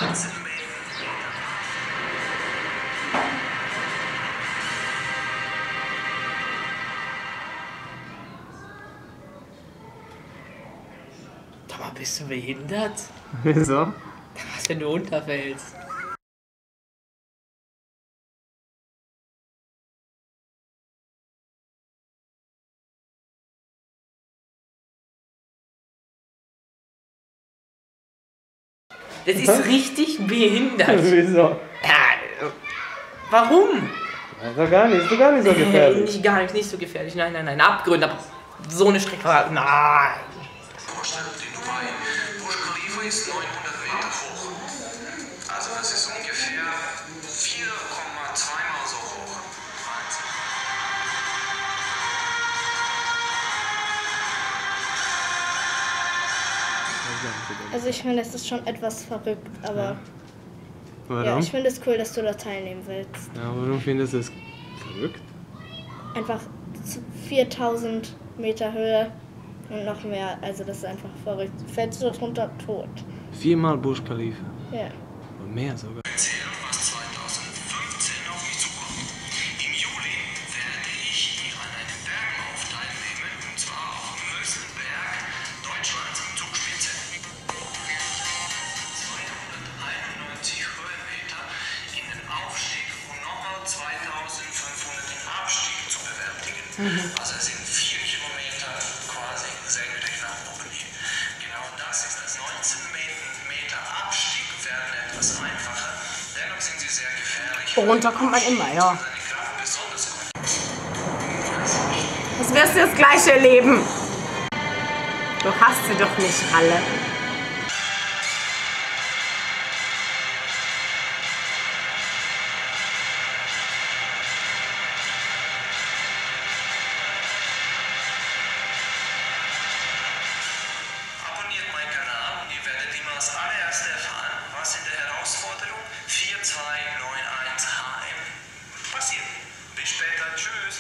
Sag mal, bist du behindert? Wieso? Was, wenn du runterfällst? Das ist richtig behindert. Wieso? Ja, warum? Ist doch gar nicht so gefährlich. Nicht so gefährlich. Nein. Abgründe, aber so eine Strecke. Nein. Vorstellung in Dubai. Burj Khalifa ist 900 Meter hoch. Also das ist ungefähr 4,2 Mal so hoch. Wahnsinn. Also ich finde, das ist schon etwas verrückt, aber Warum? ja, ich finde es cool, dass du da teilnehmen willst. Ja, warum findest du es verrückt? Einfach 4000 Meter Höhe und noch mehr, also das ist einfach verrückt. Fällst du darunter tot? 4-mal Burj Khalifa. Ja. Und mehr sogar. Erzählen, was 2015 auf mich zukommt. Im Juli werde ich an einem Bergauf teilnehmen, und zwar auf dem höchsten Berg Deutschlands in Zugspitze. 291 Höhenmeter in den Aufstieg und nochmal 2500 den Abstieg zu bewältigen. Also es sind 4 Kilometer quasi senkrecht nach oben hin. Genau das ist das 19 Meter Abstieg werden etwas einfacher. Dennoch sind sie sehr gefährlich. Runter kommt man immer, ja. Seine Kraft besonders gut. Das wirst du das gleiche erleben. Du hast sie doch nicht alle. Abonniert meinen Kanal und ihr werdet immer als allererste erfahren, was in der Herausforderung 4291 HM passiert. Bis später, tschüss.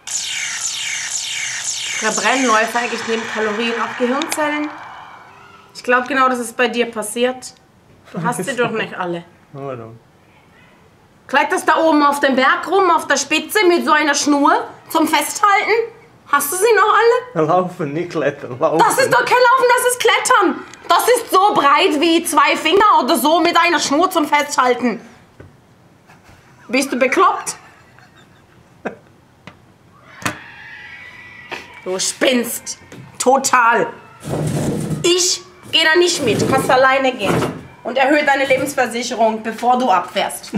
Verbrennen läuft eigentlich neben Kalorien auch Gehirnzellen. Ich glaube genau, das ist bei dir passiert. Du hast sie doch nicht alle. Warum? Kletterst da oben auf dem Berg rum, auf der Spitze mit so einer Schnur zum Festhalten? Hast du sie noch alle? Laufen, nicht klettern, laufen. Das ist doch kein Laufen, das ist Klettern. Das ist so breit wie 2 Finger oder so mit einer Schnur zum Festhalten. Bist du bekloppt? Du spinnst. Total. Ich gehe da nicht mit. Du kannst alleine gehen. Und erhöhe deine Lebensversicherung, bevor du abfährst.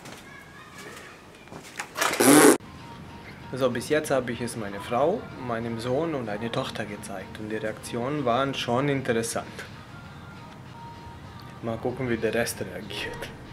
Also bis jetzt habe ich es meiner Frau, meinem Sohn und einer Tochter gezeigt. Und die Reaktionen waren schon interessant. Mal gucken, wie der Rest reagiert.